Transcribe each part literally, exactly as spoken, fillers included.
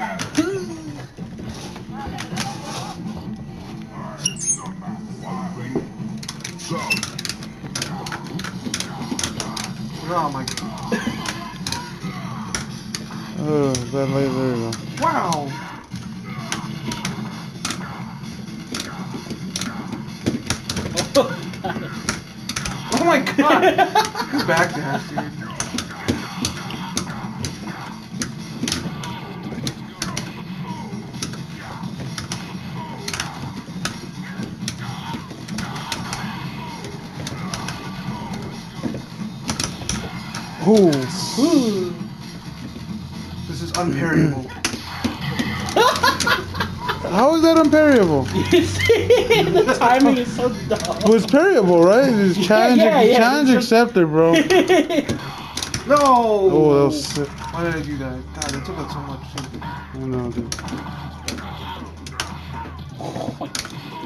Oh my god. Oh, that way, there you go. Wow! Oh my god! You backdash, dude. Ooh. This is unparryable. How is that unparryable? You see, the timing is so dumb. Well, it's parryable, right? It's challenge, yeah, yeah, challenge it's accepted, bro. No! Oh, that was sick. Why did I do that? God, that took out so much shit. I know, dude. Oh my god.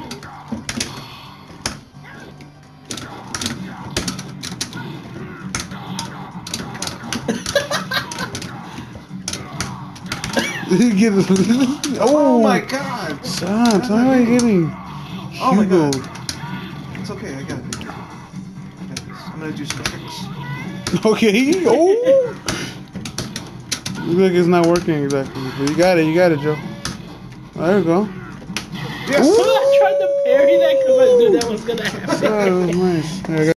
Get it. Oh, Oh my god! son, tell me how you're getting Oh my Hugo. god. It's okay, I got it. I got this. I'm gonna do some tricks. Okay. Oh. Looks like it's not working exactly. But you got it. You got it, Joe. There you go. Yes! I tried to parry that because I knew that was gonna happen. That was nice. There you go.